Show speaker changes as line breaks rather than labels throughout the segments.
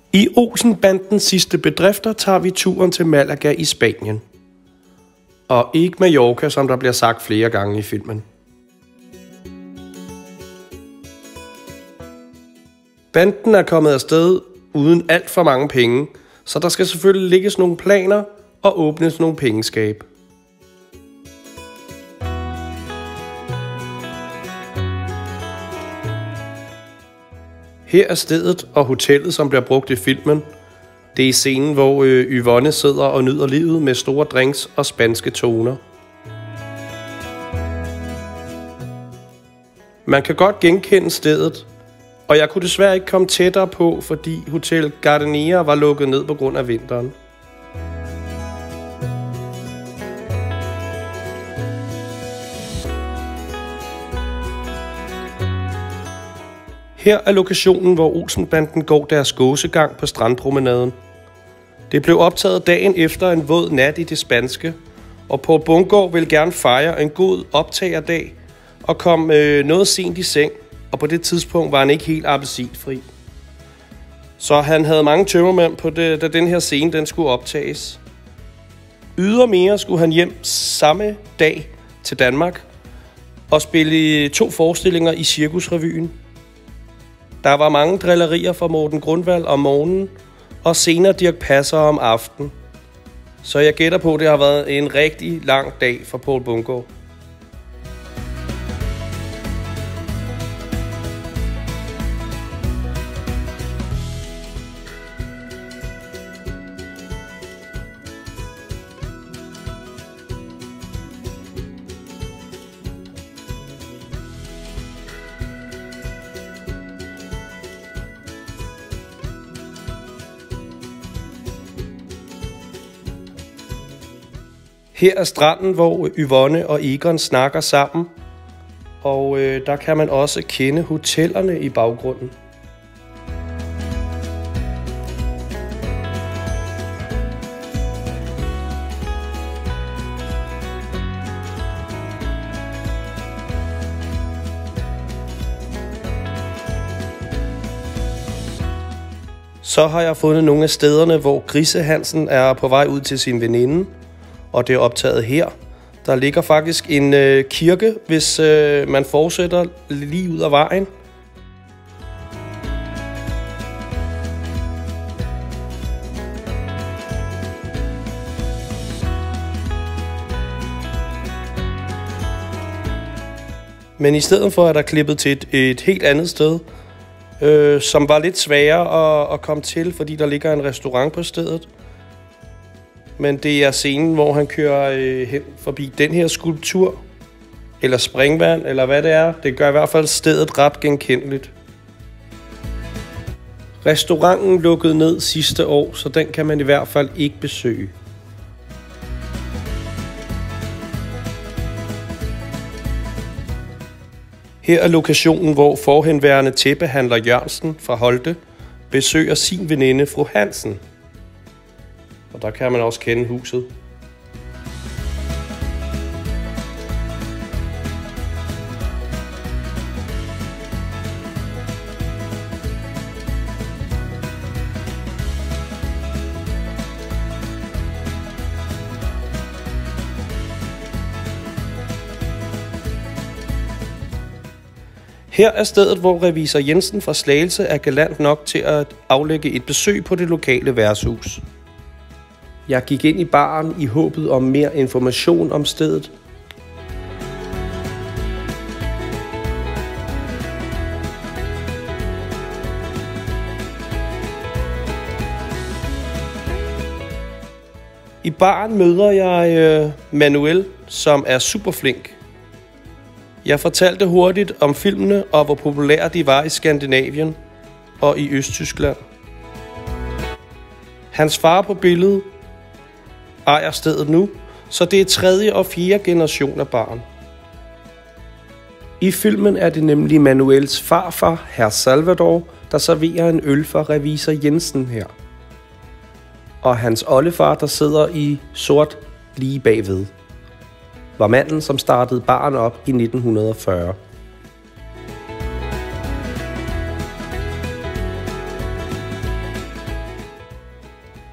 I Olsen-bandens sidste bedrifter tager vi turen til Malaga i Spanien. Og ikke Mallorca, som der bliver sagt flere gange i filmen. Banden er kommet afsted uden alt for mange penge, så der skal selvfølgelig lægges nogle planer og åbnes nogle pengeskab. Her er stedet og hotellet, som bliver brugt i filmen. Det er scenen, hvor Yvonne sidder og nyder livet med store drinks og spanske toner. Man kan godt genkende stedet, og jeg kunne desværre ikke komme tættere på, fordi Hotel Gardenia var lukket ned på grund af vinteren. Her er lokationen, hvor Olsen-banden går deres gåsegang på strandpromenaden. Det blev optaget dagen efter en våd nat i det spanske, og Poul Bundgaard ville gerne fejre en god optagerdag og kom noget sent i seng, og på det tidspunkt var han ikke helt appetitfri. Så han havde mange tømmermænd på det, da den her scene den skulle optages. Ydermere skulle han hjem samme dag til Danmark og spille 2 forestillinger i Cirkusrevyen. Der var mange drillerier fra Morten Grundvald om morgenen, og senere Dirch Passer om aftenen. Så jeg gætter på, at det har været en rigtig lang dag for Poul Bundgaard. Her er stranden, hvor Yvonne og Egon snakker sammen, og der kan man også kende hotellerne i baggrunden. Så har jeg fundet nogle af stederne, hvor Grisse Hansen er på vej ud til sin veninde. Og det er optaget her. Der ligger faktisk en kirke, hvis man fortsætter lige ud af vejen. Men i stedet for er der klippet til et helt andet sted, som var lidt sværere at komme til, fordi der ligger en restaurant på stedet. Men det er scenen, hvor han kører hen forbi den her skulptur, eller springvand, eller hvad det er. Det gør i hvert fald stedet ret genkendeligt. Restauranten lukkede ned sidste år, så den kan man i hvert fald ikke besøge. Her er lokationen, hvor forhenværende tæppehandler Jørgensen fra Holte besøger sin veninde fru Hansen. Og der kan man også kende huset. Her er stedet, hvor revisor Jensen fra Slagelse er galant nok til at aflægge et besøg på det lokale værtshus. Jeg gik ind i baren i håbet om mere information om stedet. I baren møder jeg Manuel, som er super flink. Jeg fortalte hurtigt om filmene og hvor populære de var i Skandinavien og i Østtyskland. Hans far på billedet ejer stedet nu, så det er 3. og 4. generation af barn. I filmen er det nemlig Manuels farfar, Herr Salvador, der serverer en øl for revisor Jensen her. Og hans oldefar, der sidder i sort lige bagved, var manden, som startede baren op i 1940.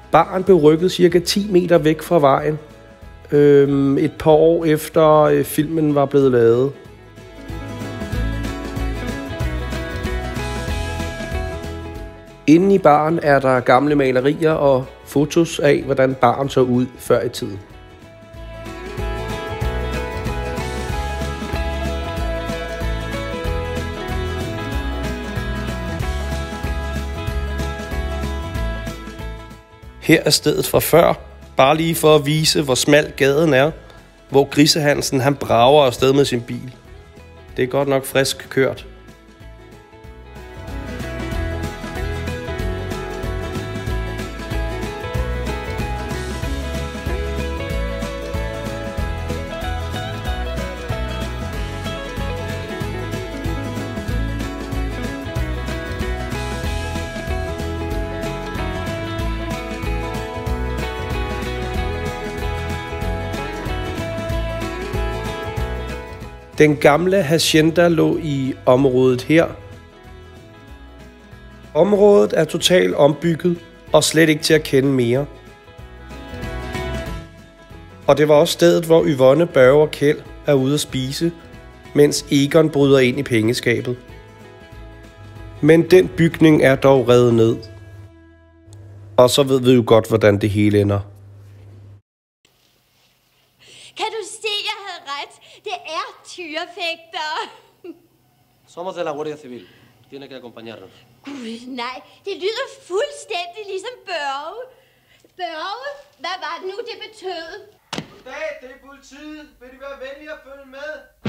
Baren blev rykket cirka 10 meter væk fra vejen. Et par år efter filmen var blevet lavet. Inde i baren er der gamle malerier og fotos af, hvordan baren så ud før i tiden. Her er stedet fra før, bare lige for at vise, hvor smal gaden er, hvor Grisse Hansen han brager afsted med sin bil. Det er godt nok frisk kørt. Den gamle hacienda lå i området her. Området er totalt ombygget og slet ikke til at kende mere. Og det var også stedet, hvor Yvonne, Børge og Kjeld er ude at spise, mens Egon bryder ind i pengeskabet. Men den bygning er dog revet ned. Og så ved vi jo godt, hvordan det hele ender.
Kan du se, jeg havde ret? Det er tyrefægter.
Somos de la Guardia Civil. Tiene que acompañarnos.
Gud, nej. Det lyder fuldstændig ligesom Børge. Børge, hvad var det nu, det betød?
Goddag, det er politiet. Vil I være venlige at følge med?